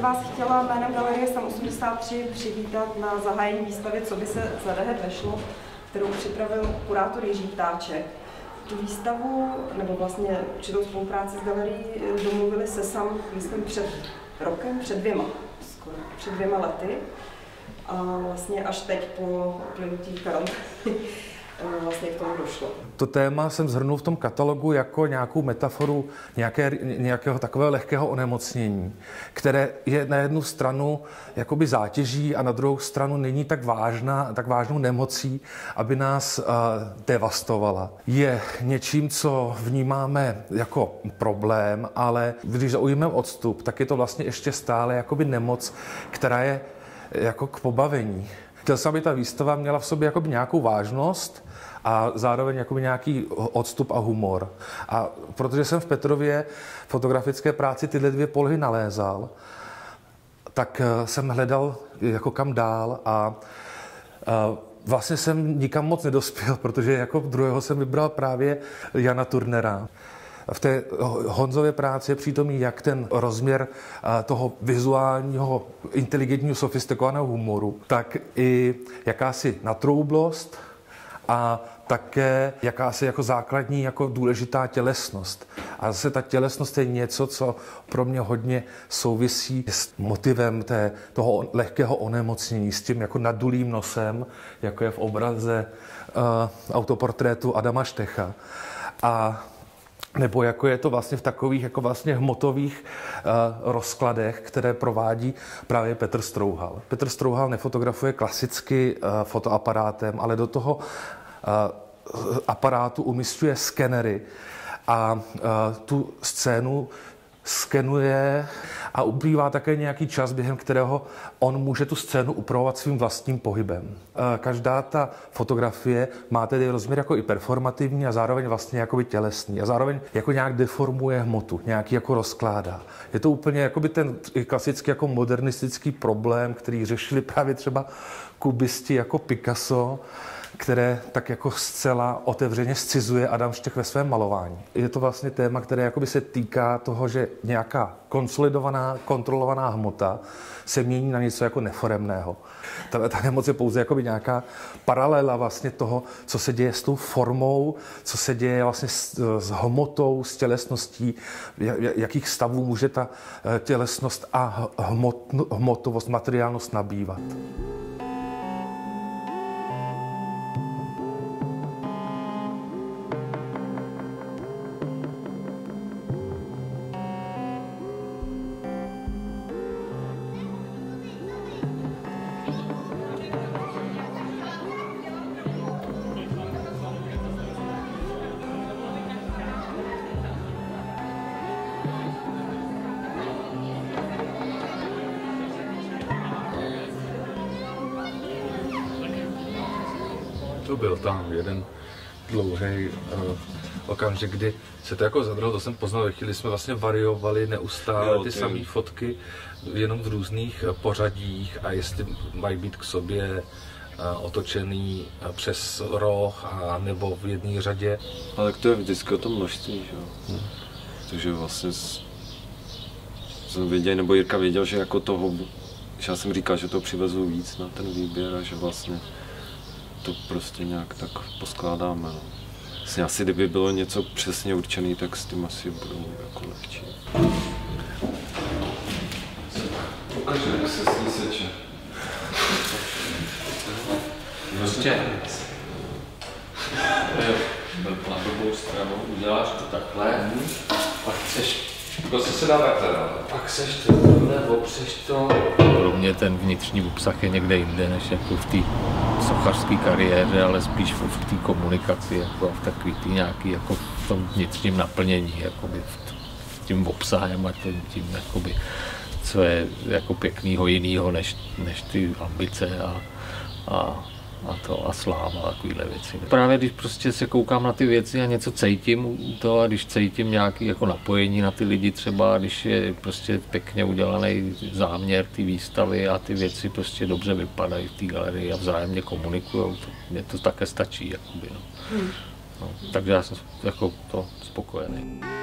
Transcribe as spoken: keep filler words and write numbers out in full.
vás chtěla jménem Galerie STAN osmdesát tři přivítat na zahájení výstavy Co by se za dehet vešlo, kterou připravil kurátor Jiří Ptáček. Tu výstavu, nebo vlastně určitou spolupráci s galerií domluvili se SAM, myslím, před rokem, před dvěma, skoro, před dvěma lety. A vlastně až teď po uplynutí karantény vlastně k tomu došlo. To téma jsem shrnul v tom katalogu jako nějakou metaforu nějaké, nějakého takového lehkého onemocnění, které je na jednu stranu jakoby zátěží a na druhou stranu není tak vážná, tak vážnou nemocí, aby nás uh, devastovala. Je něčím, co vnímáme jako problém, ale když zaujmeme odstup, tak je to vlastně ještě stále jakoby nemoc, která je jako k pobavení. Chtěl jsem, aby ta výstava měla v sobě jakoby nějakou vážnost a zároveň jakoby nějaký odstup a humor. A protože jsem v Petrově fotografické práci tyhle dvě polohy nalézal, tak jsem hledal jako kam dál a, a vlastně jsem nikam moc nedospěl, protože jako druhého jsem vybral právě Jana Turnera. V té Honzově práci je přítomný jak ten rozměr toho vizuálního, inteligentního, sofistikovaného humoru, tak i jakási natroublost a také jakási jako základní, jako důležitá tělesnost. A zase ta tělesnost je něco, co pro mě hodně souvisí s motivem té, toho lehkého onemocnění, s tím jako nadulým nosem, jako je v obraze uh, autoportrétu Adama Štecha. A nebo jako je to vlastně v takových jako vlastně hmotových uh, rozkladech, které provádí právě Petr Strouhal. Petr Strouhal nefotografuje klasicky uh, fotoaparátem, ale do toho uh, aparátu umísťuje skenery a uh, tu scénu skenuje a uplývá také nějaký čas, během kterého on může tu scénu upravovat svým vlastním pohybem. Každá ta fotografie má tedy rozměr jako i performativní a zároveň vlastně jakoby tělesný a zároveň jako nějak deformuje hmotu, nějaký jako rozkládá. Je to úplně jakoby ten klasický jako modernistický problém, který řešili právě třeba kubisti jako Picasso, které tak jako zcela otevřeně scizuje Adam Štech ve svém malování. Je to vlastně téma, které jakoby se týká toho, že nějaká konsolidovaná, kontrolovaná hmota se mění na něco jako neforemného. Ta, ta nemoc je pouze jakoby nějaká paralela vlastně toho, co se děje s tou formou, co se děje vlastně s, s hmotou, s tělesností, jakých stavů může ta tělesnost a hmot, hmotovost, materiálnost nabývat. To byl tam jeden dlouhý uh, okamžik, kdy se to jako zadrhlo, to jsem poznal, ve chvíli jsme vlastně variovali neustále jo, ty, ty samé fotky, jenom v různých pořadích a jestli mají být k sobě uh, otočený uh, přes roh a nebo v jedné řadě. Ale to je vždycky o tom množství, že jo. Hmm. Takže vlastně jsem věděl, nebo Jirka věděl, že jako toho, že já jsem říkal, že to přivezu víc na ten výběr a že vlastně to prostě nějak tak poskládáme. No. Vlastně asi kdyby bylo něco přesně určené, tak s tím asi budou jako lehčí. Ukažu, jak se s ní seče. Prostě na druhou stranu uděláš to takhle, pak chceš, prostě se dá takhle, pak chceš to takhle, opřeš to. Pro mě ten vnitřní obsah je někde jinde, než jako v té sochařské kariéře, ale spíš v té komunikaci, jako v takový tý nějaký, jako v tom vnitřním naplnění, jakoby v tím obsahem a tím, tím jakoby, co je jako pěknýho jinýho, než, než ty ambice a, a a to a sláva a takovýhle věci. Právě když prostě se koukám na ty věci a něco cítím to a když cítím nějaké jako napojení na ty lidi třeba, když je prostě pěkně udělaný záměr ty výstavy a ty věci prostě dobře vypadají v té galerii a vzájemně komunikujou, to, mě to také stačí. Jakoby, no. Hmm. No, takže já jsem jako to spokojený.